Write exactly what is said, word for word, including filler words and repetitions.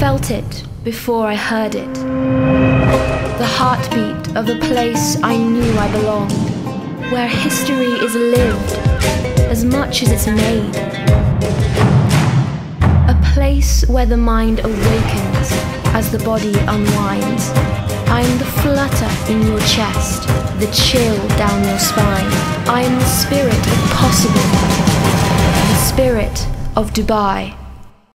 felt it before I heard it. The heartbeat of a place I knew I belonged, where history is lived as much as it's made. A place where the mind awakens as the body unwinds. I am the flutter in your chest, the chill down your spine. I am the spirit of possible, the spirit of Dubai.